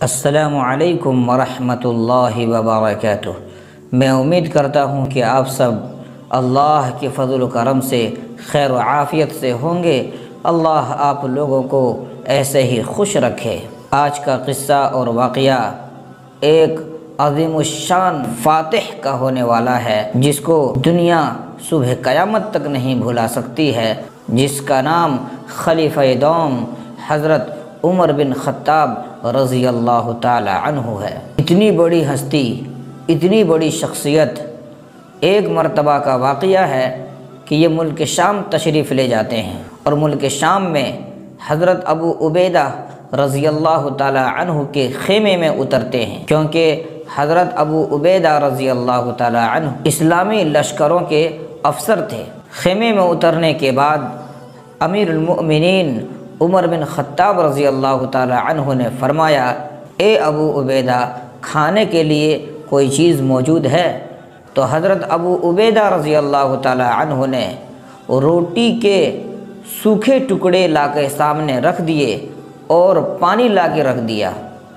السلام علیکم ورحمۃ اللہ وبرکاتہ۔ میں امید کرتا ہوں کہ آپ سب اللہ کے فضل و کرم سے خیر و عافیت سے ہوں گے۔ اللہ آپ لوگوں کو ایسے ہی خوش رکھے۔ آج کا قصہ اور واقعہ ایک عظیم الشان فاتح کا ہونے والا ہے، جس کو دنیا صبح قیامت تک نہیں بھلا سکتی ہے، جس کا نام خلیفہ دوم حضرت عمر بن خطاب رضی اللہ تعالی عنہ ہے۔ اتنی بڑی ہستی، اتنی بڑی شخصیت، ایک مرتبہ کا واقعہ ہے کہ یہ ملک شام تشریف لے جاتے ہیں، اور ملک شام میں حضرت ابو عبیدہ رضی اللہ تعالی عنہ کے خیمے میں اترتے ہیں، کیونکہ حضرت ابو عبیدہ رضی اللہ تعالی عنہ اسلامی لشکروں کے افسر تھے۔ خیمے میں اترنے کے بعد امیر المؤمنین عمر بن خطاب رضی اللہ تعالی عنہ نے فرمایا، اے ابو عبیدہ، کھانے کے لیے کوئی چیز موجود ہے؟ تو حضرت ابو عبیدہ رضی اللہ تعالی عنہ نے روٹی کے سوکھے ٹکڑے لا کے سامنے رکھ دیے اور پانی لا کے رکھ دیا۔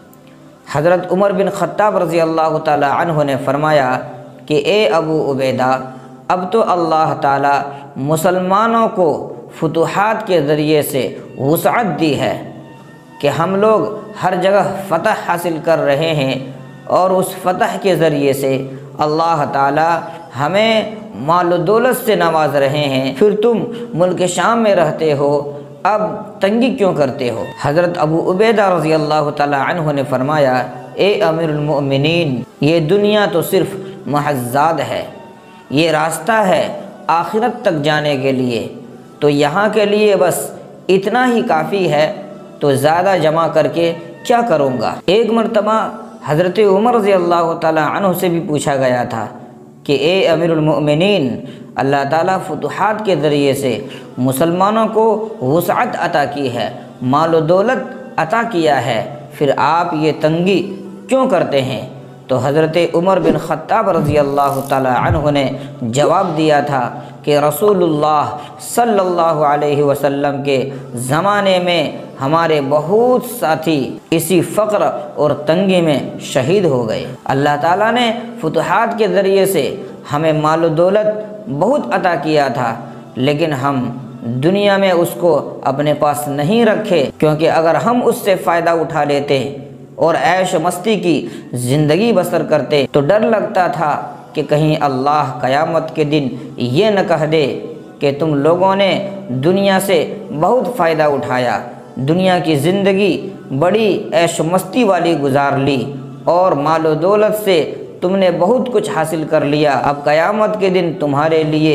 حضرت عمر بن خطاب رضی اللہ تعالی عنہ نے فرمایا کہ اے ابو عبیدہ، اب تو اللہ تعالی مسلمانوں کو فتوحات کے ذریعے سے وسعت دی ہے کہ ہم لوگ ہر جگہ فتح حاصل کر رہے ہیں، اور اس فتح کے ذریعے سے اللہ تعالی ہمیں مال و دولت سے نواز رہے ہیں، پھر تم ملک شام میں رہتے ہو، اب تنگی کیوں کرتے ہو؟ حضرت ابو عبیدہ رضی اللہ تعالی عنہ نے فرمایا، اے امیر المؤمنین، یہ دنیا تو صرف محض زاد ہے، یہ راستہ ہے آخرت تک جانے کے لیے، تو یہاں کے لیے بس اتنا ہی کافی ہے، تو زیادہ جمع کر کے کیا کروں گا؟ ایک مرتبہ حضرت عمر رضی اللہ تعالی عنہ سے بھی پوچھا گیا تھا کہ اے امیر المؤمنین، اللہ تعالیٰ فتوحات کے ذریعے سے مسلمانوں کو وسعت عطا کی ہے، مال و دولت عطا کیا ہے، پھر آپ یہ تنگی کیوں کرتے ہیں؟ تو حضرت عمر بن خطاب رضی اللہ تعالی عنہ نے جواب دیا تھا کہ رسول اللہ صلی اللہ علیہ وسلم کے زمانے میں ہمارے بہت ساتھی اسی فقر اور تنگی میں شہید ہو گئے۔ اللہ تعالیٰ نے فتوحات کے ذریعے سے ہمیں مال و دولت بہت عطا کیا تھا، لیکن ہم دنیا میں اس کو اپنے پاس نہیں رکھے، کیونکہ اگر ہم اس سے فائدہ اٹھا لیتے اور عیش و مستی کی زندگی بسر کرتے تو ڈر لگتا تھا کہ کہیں اللہ قیامت کے دن یہ نہ کہہ دے کہ تم لوگوں نے دنیا سے بہت فائدہ اٹھایا، دنیا کی زندگی بڑی عیش و مستی والی گزار لی، اور مال و دولت سے تم نے بہت کچھ حاصل کر لیا، اب قیامت کے دن تمہارے لیے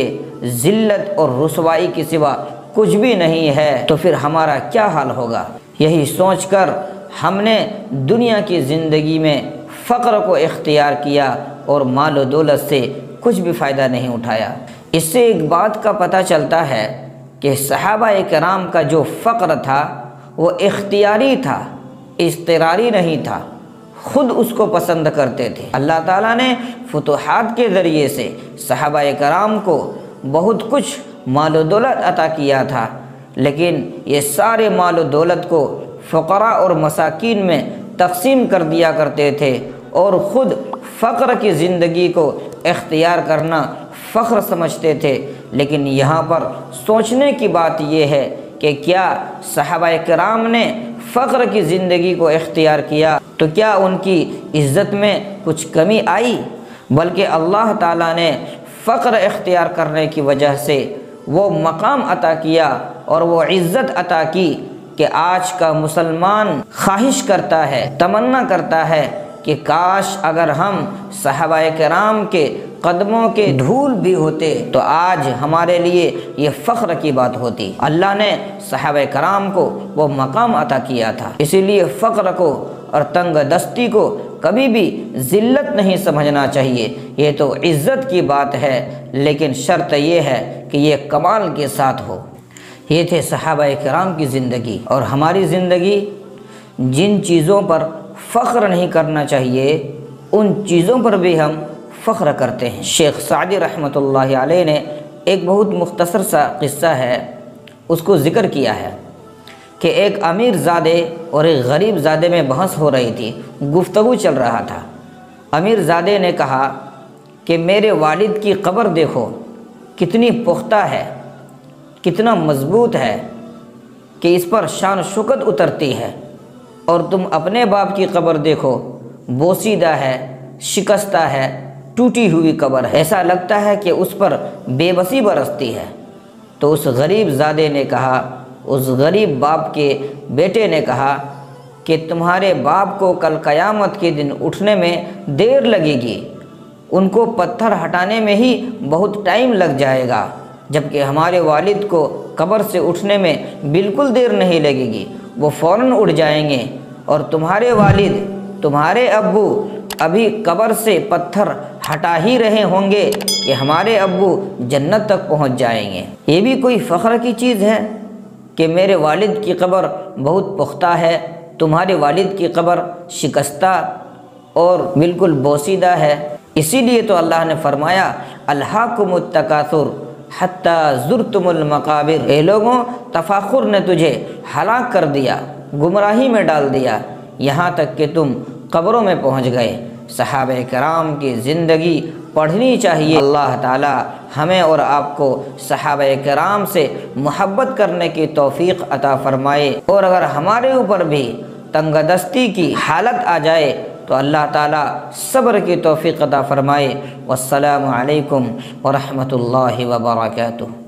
ذلت اور رسوائی کے سوا کچھ بھی نہیں ہے، تو پھر ہمارا کیا حال ہوگا؟ یہی سوچ کر ہم نے دنیا کی زندگی میں فقر کو اختیار کیا اور مال و دولت سے کچھ بھی فائدہ نہیں اٹھایا۔ اس سے ایک بات کا پتہ چلتا ہے کہ صحابہ کرام کا جو فقر تھا وہ اختیاری تھا، اضطراری نہیں تھا، خود اس کو پسند کرتے تھے۔ اللہ تعالیٰ نے فتوحات کے ذریعے سے صحابہ کرام کو بہت کچھ مال و دولت عطا کیا تھا، لیکن یہ سارے مال و دولت کو فقراء اور مساکین میں تقسیم کر دیا کرتے تھے، اور خود فقر کی زندگی کو اختیار کرنا فخر سمجھتے تھے۔ لیکن یہاں پر سوچنے کی بات یہ ہے کہ کیا صحابہ کرام نے فقر کی زندگی کو اختیار کیا تو کیا ان کی عزت میں کچھ کمی آئی؟ بلکہ اللہ تعالیٰ نے فقر اختیار کرنے کی وجہ سے وہ مقام عطا کیا اور وہ عزت عطا کی کہ آج کا مسلمان خواہش کرتا ہے، تمنا کرتا ہے کہ کاش اگر ہم صحابہ کرام کے قدموں کے دھول بھی ہوتے تو آج ہمارے لیے یہ فخر کی بات ہوتی۔ اللہ نے صحابہ کرام کو وہ مقام عطا کیا تھا، اسی لیے فقر کو اور تنگ دستی کو کبھی بھی ذلت نہیں سمجھنا چاہیے، یہ تو عزت کی بات ہے، لیکن شرط یہ ہے کہ یہ کمال کے ساتھ ہو۔ یہ تھے صحابہ کرام کی زندگی، اور ہماری زندگی جن چیزوں پر فخر نہیں کرنا چاہیے ان چیزوں پر بھی ہم فخر کرتے ہیں۔ شیخ سعدی رحمۃ اللہ علیہ نے ایک بہت مختصر سا قصہ ہے، اس کو ذکر کیا ہے کہ ایک امیر زادے اور ایک غریب زادے میں بحث ہو رہی تھی، گفتگو چل رہا تھا۔ امیر زادے نے کہا کہ میرے والد کی قبر دیکھو کتنی پختہ ہے، کتنا مضبوط ہے کہ اس پر شان و شوکت اترتی ہے، اور تم اپنے باپ کی قبر دیکھو، بوسیدہ ہے، شکستہ ہے، ٹوٹی ہوئی قبر ہے، ایسا لگتا ہے کہ اس پر بے بسی برستی ہے۔ تو اس غریب زادے نے کہا، اس غریب باپ کے بیٹے نے کہا کہ تمہارے باپ کو کل قیامت کے دن اٹھنے میں دیر لگے گی، ان کو پتھر ہٹانے میں ہی بہت ٹائم لگ جائے گا، جبکہ ہمارے والد کو قبر سے اٹھنے میں بالکل دیر نہیں لگے گی، وہ فوراً اٹھ جائیں گے، اور تمہارے والد، تمہارے ابو ابھی قبر سے پتھر ہٹا ہی رہے ہوں گے کہ ہمارے ابو جنت تک پہنچ جائیں گے۔ یہ بھی کوئی فخر کی چیز ہے کہ میرے والد کی قبر بہت پختہ ہے، تمہارے والد کی قبر شکستہ اور بالکل بوسیدہ ہے۔ اسی لیے تو اللہ نے فرمایا الہاکم التکاثر حتی زرتم المقابر، اے لوگوں تفاخر نے تجھے ہلاک کر دیا، گمراہی میں ڈال دیا، یہاں تک کہ تم قبروں میں پہنچ گئے۔ صحابہ کرام کی زندگی پڑھنی چاہیے۔ اللہ تعالی ہمیں اور آپ کو صحابہ کرام سے محبت کرنے کی توفیق عطا فرمائے، اور اگر ہمارے اوپر بھی تنگ دستی کی حالت آ جائے تو اللہ تعالی صبر کی توفیق عطا فرمائے۔ والسلام علیکم ورحمۃ اللہ وبرکاتہ۔